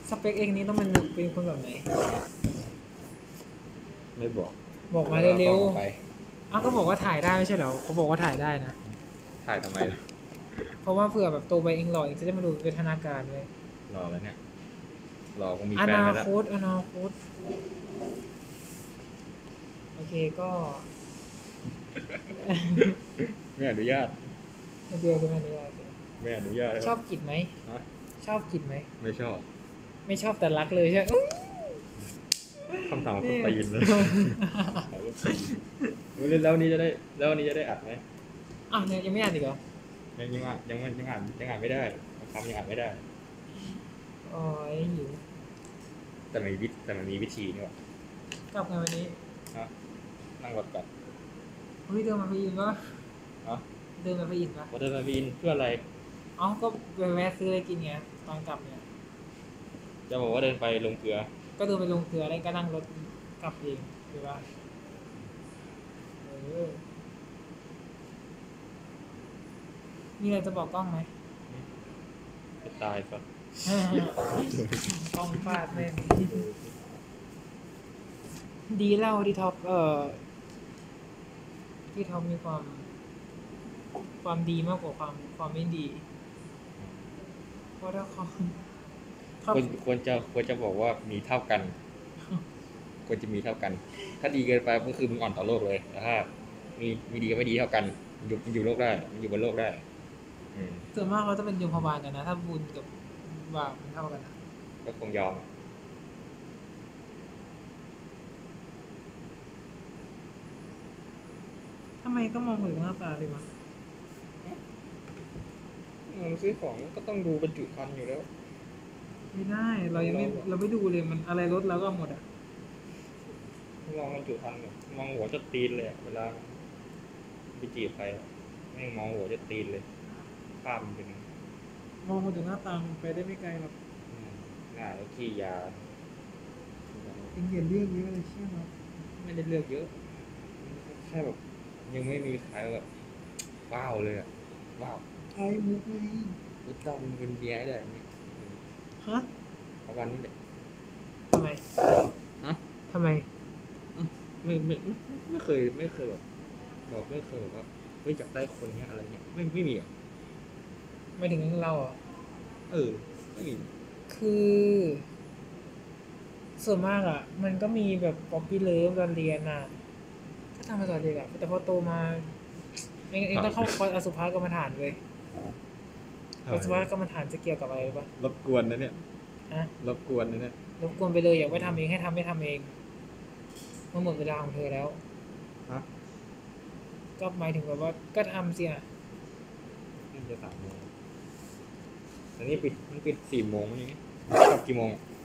สเปคเองนี้ต้องเป็นคนแบบไหนไม่บอกบอกมาเร็วไปๆอ้าวก็บอกว่าถ่ายได้ไม่ใช่เหรอเขาบอกว่าถ่ายได้นะถ่ายทำไมล่ะเพราะว่าเผื่อแบบโตไปเองหล่อเองจะได้มาดูเป็นธนาการเลยรอแล้วเนี่ยรอคงมีอแฟนนาแล้วคตอนาคตโอเคก็ไม่อนุญาตเดียวกันนี้ไม่อนุญาตชอบกินไหมฮะชอบกินไหมไม่ชอบไม่ชอบแต่รักเลยใช่ไหมคำถามคนตีนเลยแล้วนี้จะได้อัดไหมอ้าวเนี่ยยังไม่อ่านอีกเหรอยังอ่านไม่ได้คำยังอ่านไม่ได้อ๋อหิวแต่มันมีวิธีนี่หว่ากลับไงวันนี้นั่งรถก่อนเฮ้ยเดินมาไปอินปะฮะเดินมาไปอินปะว่าเดินมาบินเพื่ออะไรเอ้าก็ไปแวะซื้ออะไรกินไงตอนกลับเนี่ยจะบอกว่าเดินไปลงเกลือก็เดินไปลงเกลือแล้วก็นั่งรถกลับเองหรือว่ามีอะไรจะบอกกล้องไหมจะตายซะกล้องฟาดแม่งดีเล่าที่ท็อปที่ท็อปมีความดีมากกว่าความไม่ดีเพราะถ้าเขาควรจะบอกว่ามีเท่ากัน ควรจะมีเท่ากัน ถ้าดีเกินไปก็คือมึงอ่อนต่อโลกเลยแต่ถ้ามีดีกับไม่ดีเท่ากันอยู่โลกได้อยู่บนโลกได้ส่วนมากเขาจะเป็นโยมพบาลกันนะถ้าบุญกับบาปมันเท่ากันนะก็คงยอมทำไมก็มองถึงหน้าตาเลยวะซื้อของก็ต้องดูบรรจุภัณฑ์อยู่แล้วไม่ได้เรายังไม่เราไม่ดูเลยมันอะไรลดเราก็เอาหมดอ่ะมองบรรจุภัณฑ์เนี่ยมองหัวจะตีนเลยเวลาไปจีบใครไม่มองหัวจะตีนเลยภาพมันเป็นมองมาถึงหน้าตามันไปได้ไม่ไกลหรอกหน้าแล้วขี้ยาเองเห็นเรื่องเยอะเลยใช่ไหมไม่ได้เลือกเยอะแค่แบบยังไม่มีใครแบบว้าวเลยอะว้าวไอ้มุกไงกูต้องเป็นเมียให้ได้ไหมฮะประมาณนี้แหละทำไมฮะทำไมไม่เคยแบบบอกไม่เคยแบบว่าเฮ้ยอยากได้คนเนี้ยอะไรเงี้ยไม่มีอ่ะไม่ถึงเราอ่ะไม่มีคือส่วนมากอ่ะ มันก็มีแบบป๊อปปี้เลิฟตอนเรียนอ่ะก็ทำมาตอนเด็กอ่ะแต่พอโตมาเองต้องเข้าคอร์สอสุภะกรรมฐานเลยอสุภะกรรมฐานจะเกี่ยวกับอะไรปะรบกวนนะเนี่ยฮะรบกวนนะเนี่ยรบกวนไปเลยอยากไปทำเองให้ทำไม่ทำเองมันหมดเวลาของเธอแล้วฮะก็หมายถึงแบบว่าก็ทำสิอ่ะนี่จะ3 โมงแต่นี่มันปิด4 โมงนี่กลับกี่โมง